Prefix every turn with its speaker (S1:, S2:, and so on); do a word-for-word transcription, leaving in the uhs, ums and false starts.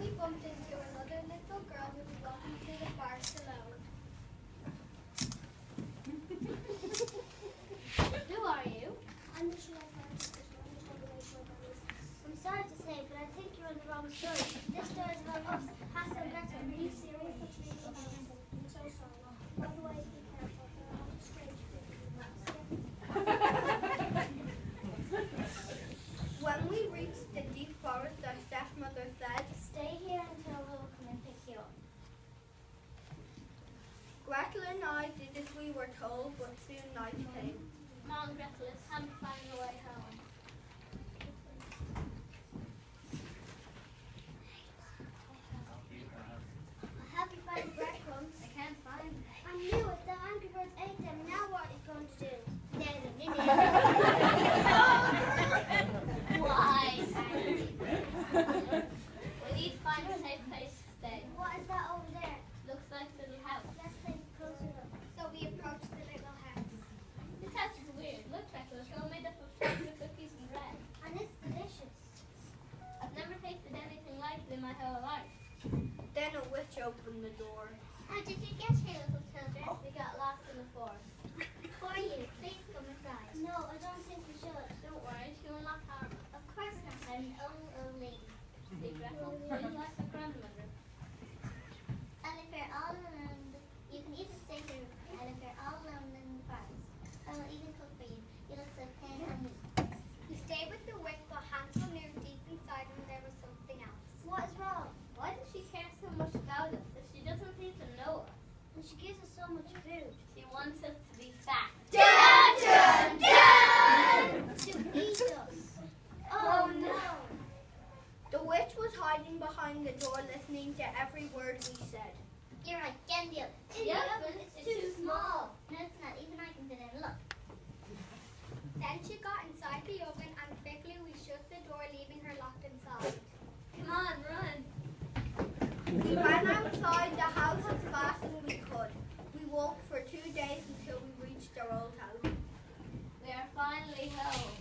S1: we bumped into another little girl who was walking through the forest alone. Who are you?
S2: I'm the Sherlock Holmes of the I'm sorry to say, but I think you're on the wrong story. This story is about us, Hansel and Gretel. Are you serious? I'm so sorry. By the way, be careful. There are a lot of strange people.
S3: When we reached the deep forest, our stepmother said,
S2: "Stay here until we'll come and pick you up."
S3: Gretel and I did as we were told, but soon night came.
S1: Mom, Gretel, it's time to find your way home.
S2: Have you found the breadcrumbs?
S1: I can't find them.
S2: I knew it. The Angry Birds ate them. Now what are you going to do?
S1: Why? We need to find a safe place to stay.
S2: What is that over there?
S1: Looks like a little house.
S2: Let's take a closer look. So we approached the little house.
S1: This house is weird. Look, Gretel, it's all made up of chocolate cookies and bread.
S2: And it's delicious.
S1: I've never tasted anything like it in my whole life.
S3: Then a witch opened the door.
S1: How did you get here, little children? We got lost in the forest.
S2: Who are you? Please come inside. No, I don't think we should.
S1: Don't worry, she will not harm us.
S2: Of course not.
S1: I'm an old, old lady. See, Gretel, you're like a grandmother.
S2: And if you're all alone, you can even stay here. And if you're all alone in the forest, I will even cook for you. You look so thin and weak.
S1: We stayed with the witch, but Hansel knew deep inside him there was something else.
S2: What is wrong?
S1: Why does she care so much about us if she doesn't even know us?
S2: And she gives us so much food.
S1: She wants us to be fat.
S3: Dun, dun, dun!
S2: To eat us. Oh no.
S3: The witch was hiding behind the door, listening to every word we said.
S2: You're right, get in the oven. In
S1: Yep,
S2: the oven,
S1: it's
S2: it's,
S1: too
S2: too small. No, it's not. Even I can fit in. Look.
S1: Then she got inside the oven and quickly we shut the door, leaving her locked inside.
S2: Come on, run.
S3: We ran outside the house as fast as we could. We walked for two days until we reached our old house.
S1: We are finally home.